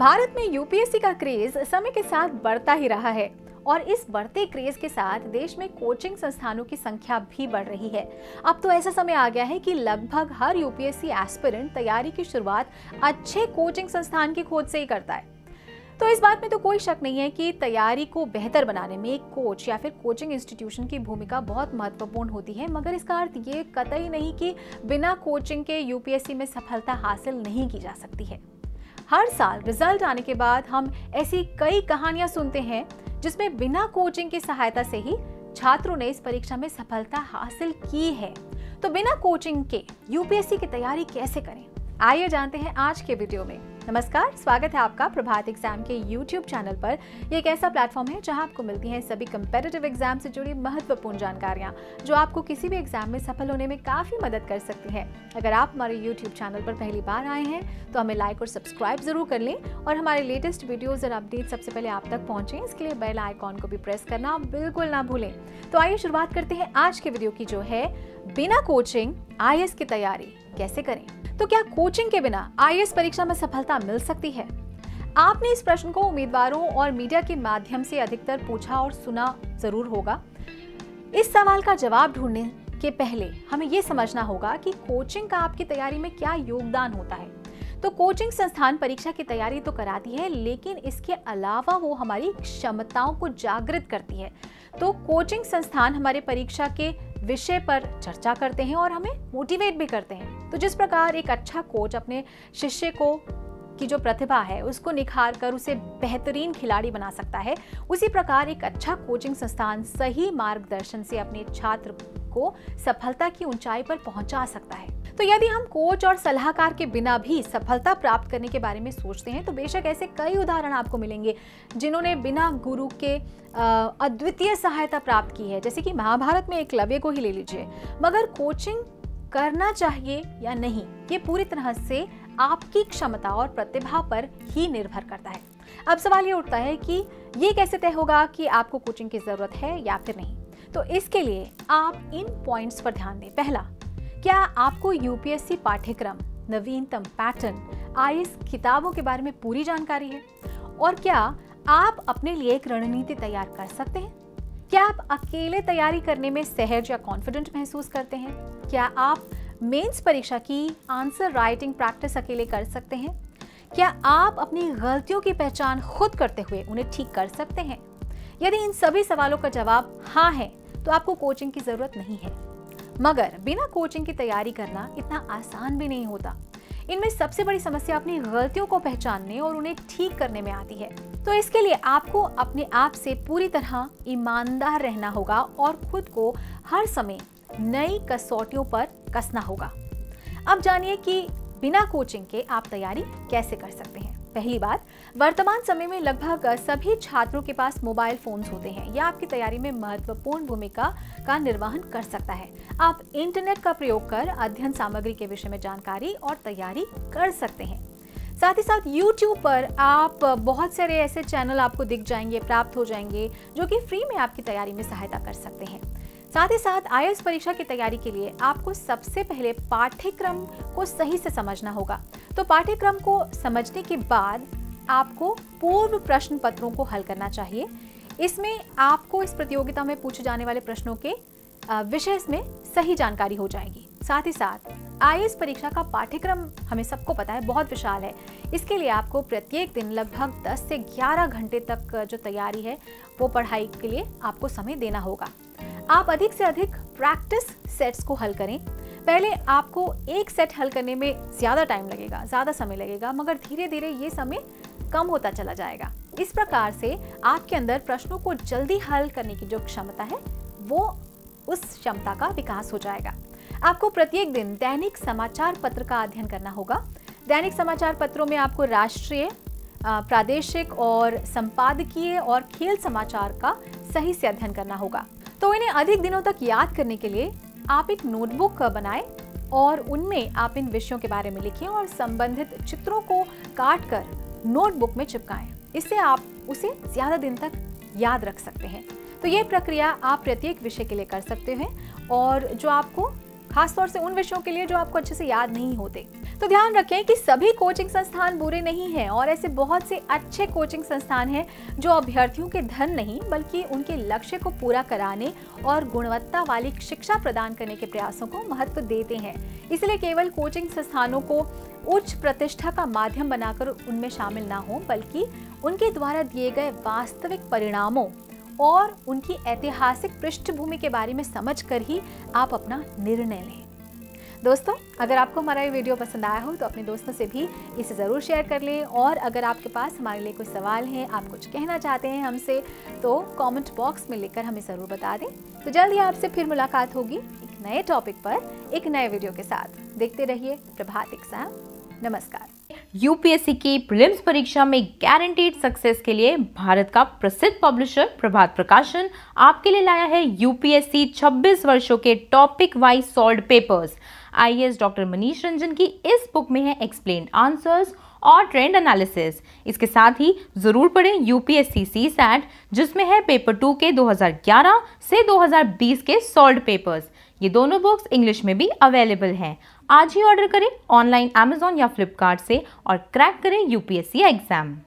भारत में यूपीएससी का क्रेज समय के साथ बढ़ता ही रहा है और इस बढ़ते क्रेज के साथ देश में कोचिंग संस्थानों की संख्या भी बढ़ रही है। अब तो ऐसा समय आ गया है कि लगभग हर यूपीएससी एस्पिरेंट तैयारी की शुरुआत अच्छे कोचिंग संस्थान की खोज से ही करता है। तो इस बात में तो कोई शक नहीं है कि तैयारी को बेहतर बनाने में एक कोच या फिर कोचिंग इंस्टीट्यूशन की भूमिका बहुत महत्वपूर्ण होती है, मगर इसका अर्थ ये कतई नहीं कि बिना कोचिंग के यूपीएससी में सफलता हासिल नहीं की जा सकती है। हर साल रिजल्ट आने के बाद हम ऐसी कई कहानियां सुनते हैं जिसमें बिना कोचिंग की सहायता से ही छात्रों ने इस परीक्षा में सफलता हासिल की है। तो बिना कोचिंग के यूपीएससी की तैयारी कैसे करें, आइए जानते हैं आज के वीडियो में। नमस्कार, स्वागत है आपका प्रभात एग्जाम के YouTube चैनल पर। ये एक ऐसा प्लेटफॉर्म है जहां आपको मिलती हैं सभी कम्पेटिटिव एग्जाम से जुड़ी महत्वपूर्ण जानकारियां जो आपको किसी भी एग्जाम में सफल होने में काफी मदद कर सकती है। अगर आप हमारे YouTube चैनल पर पहली बार आए हैं तो हमें लाइक और सब्सक्राइब जरूर कर लें और हमारे लेटेस्ट वीडियोज और अपडेट सबसे पहले आप तक पहुंचे, इसके लिए बेल आइकॉन को भी प्रेस करना बिल्कुल ना भूलें। तो आइए शुरुआत करते हैं आज के वीडियो की, जो है बिना कोचिंग आईएएस की तैयारी कैसे करें। तो क्या कोचिंग के बिना आईएएस परीक्षा में सफलता मिल सकती है? आपने इस प्रश्न को उम्मीदवारों और मीडिया के माध्यम से अधिकतर पूछा और सुना जरूर होगा। इस सवाल का जवाब ढूंढने के पहले हमें यह समझना होगा कि कोचिंग का आपकी तैयारी में क्या योगदान होता है। तो कोचिंग संस्थान परीक्षा की तैयारी तो कराती है, लेकिन इसके अलावा वो हमारी क्षमताओं को जागृत करती है। तो कोचिंग संस्थान हमारे परीक्षा के विषय पर चर्चा करते हैं और हमें मोटिवेट भी करते हैं। तो जिस प्रकार एक अच्छा कोच अपने शिष्य को की जो प्रतिभा है उसको निखार कर उसे बेहतरीन खिलाड़ी बना सकता है, उसी प्रकार एक अच्छा कोचिंग संस्थान सही मार्गदर्शन से अपने छात्र को सफलता की ऊंचाई पर पहुंचा सकता है। तो यदि हम कोच और सलाहकार के बिना भी सफलता प्राप्त करने के बारे में सोचते हैं तो बेशक ऐसे कई उदाहरण आपको मिलेंगे जिन्होंने बिना गुरु के अद्वितीय सहायता प्राप्त की है, जैसे कि महाभारत में एकलव्य को ही ले लीजिए। मगर कोचिंग करना चाहिए या नहीं, ये पूरी तरह से आपकी क्षमता और प्रतिभा पर ही निर्भर करता है। अब सवाल ये उठता है कि ये कैसे तय होगा कि आपको कोचिंग की जरूरत है या फिर नहीं। तो इसके लिए आप इन पॉइंट्स पर ध्यान दें। पहला, क्या आपको यूपीएससी पाठ्यक्रम, नवीनतम पैटर्न, आईएएस किताबों के बारे में पूरी जानकारी है? और क्या आप अपने लिए एक रणनीति तैयार कर सकते हैं? क्या आप अकेले तैयारी करने में सहज या कॉन्फिडेंट महसूस करते हैं? क्या आप मेंस परीक्षा की आंसर राइटिंग प्रैक्टिस अकेले कर सकते हैं? क्या आप अपनी गलतियों की पहचान खुद करते हुए उन्हें ठीक कर सकते हैं? यदि इन सभी सवालों का जवाब हाँ है तो आपको कोचिंग की जरूरत नहीं है। मगर बिना कोचिंग की तैयारी करना इतना आसान भी नहीं होता। इनमें सबसे बड़ी समस्या अपनी गलतियों को पहचानने और उन्हें ठीक करने में आती है। तो इसके लिए आपको अपने आप से पूरी तरह ईमानदार रहना होगा और खुद को हर समय नई कसौटियों पर कसना होगा। अब जानिए कि बिना कोचिंग के आप तैयारी कैसे कर सकते हैं। पहली बात, वर्तमान समय में लगभग सभी छात्रों के पास मोबाइल फोन्स होते हैं। यह आपकी तैयारी में महत्वपूर्ण भूमिका का निर्वहन कर सकता है। आप इंटरनेट का प्रयोग कर अध्ययन सामग्री के विषय में जानकारी और तैयारी कर सकते हैं। साथ ही साथ YouTube पर आप बहुत सारे ऐसे चैनल आपको दिख जाएंगे, प्राप्त हो जाएंगे, जो कि फ्री में आपकी तैयारी में सहायता कर सकते हैं। साथ ही साथ आईएएस परीक्षा की तैयारी के लिए आपको सबसे पहले पाठ्यक्रम को सही से समझना होगा। तो पाठ्यक्रम को समझने के बाद आपको पूर्व प्रश्न पत्रों को हल करना चाहिए। इसमें आपको इस प्रतियोगिता में पूछे जाने वाले प्रश्नों के विषय में सही जानकारी हो जाएगी। साथ ही साथ आईएएस परीक्षा का पाठ्यक्रम हमें सबको पता है बहुत विशाल है। इसके लिए आपको प्रत्येक दिन लगभग 10 से 11 घंटे तक जो तैयारी है वो पढ़ाई के लिए आपको समय देना होगा। आप अधिक से अधिक प्रैक्टिस सेट्स को हल करें। पहले आपको एक सेट हल करने में ज्यादा टाइम लगेगा, ज्यादा समय लगेगा, मगर धीरे धीरे ये समय कम होता चला जाएगा। इस प्रकार से आपके अंदर प्रश्नों को जल्दी हल करने की जो क्षमता है वो उस क्षमता का विकास हो जाएगा। आपको प्रत्येक दिन दैनिक समाचार पत्र का अध्ययन करना होगा। दैनिक समाचार पत्रों में आपको राष्ट्रीय, प्रादेशिक और संपादकीय और खेल समाचार का सही से अध्ययन करना होगा। तो इन्हें अधिक दिनों तक याद करने के लिए आप एक नोटबुक बनाएं और उनमें आप इन विषयों के बारे में लिखें और संबंधित चित्रों को काट कर नोटबुक में चिपकाएं। इससे आप उसे ज्यादा दिन तक याद रख सकते हैं। तो ये प्रक्रिया आप प्रत्येक विषय के लिए कर सकते हैं और जो आपको खासतौर से उन विषयों के लिए जो आपको अच्छे से याद नहीं होते। तो ध्यान रखें कि सभी कोचिंग संस्थान बुरे नहीं हैं और ऐसे बहुत से अच्छे कोचिंग संस्थान हैं जो अभ्यर्थियों के धन नहीं बल्कि उनके लक्ष्य को पूरा कराने और गुणवत्ता वाली शिक्षा प्रदान करने के प्रयासों को महत्व देते हैं। इसलिए केवल कोचिंग संस्थानों को उच्च प्रतिष्ठा का माध्यम बनाकर उनमें शामिल ना हो, बल्कि उनके द्वारा दिए गए वास्तविक परिणामों और उनकी ऐतिहासिक पृष्ठभूमि के बारे में समझकर ही आप अपना निर्णय लें। दोस्तों, अगर आपको हमारा ये वीडियो पसंद आया हो तो अपने दोस्तों से भी इसे ज़रूर शेयर कर लें और अगर आपके पास हमारे लिए कोई सवाल है, आप कुछ कहना चाहते हैं हमसे, तो कमेंट बॉक्स में लिखकर हमें ज़रूर बता दें। तो जल्द ही आपसे फिर मुलाकात होगी एक नए टॉपिक पर एक नए वीडियो के साथ। देखते रहिए प्रभात एग्जाम। नमस्कार। यूपीएससी की प्रीलिम्स परीक्षा में गारंटीड सक्सेस के लिए भारत का प्रसिद्ध पब्लिशर प्रभात प्रकाशन आपके लिए लाया है यूपीएससी 26 वर्षों के topic wise solved papers. IAS doctor Manish Ranjan की इस बुक में है एक्सप्लेन्ड आंसर्स और ट्रेंड एनालिसिस। इसके साथ ही जरूर पढ़ें यूपीएससी सीसैट, जिसमें है पेपर 2 के 2011 से 2020 के सॉल्व्ड पेपर्स। ये दोनों बुक्स इंग्लिश में भी अवेलेबल हैं। आज ही ऑर्डर करें ऑनलाइन अमेजॉन या फ्लिपकार्ट से और क्रैक करें यूपीएससी एग्जाम।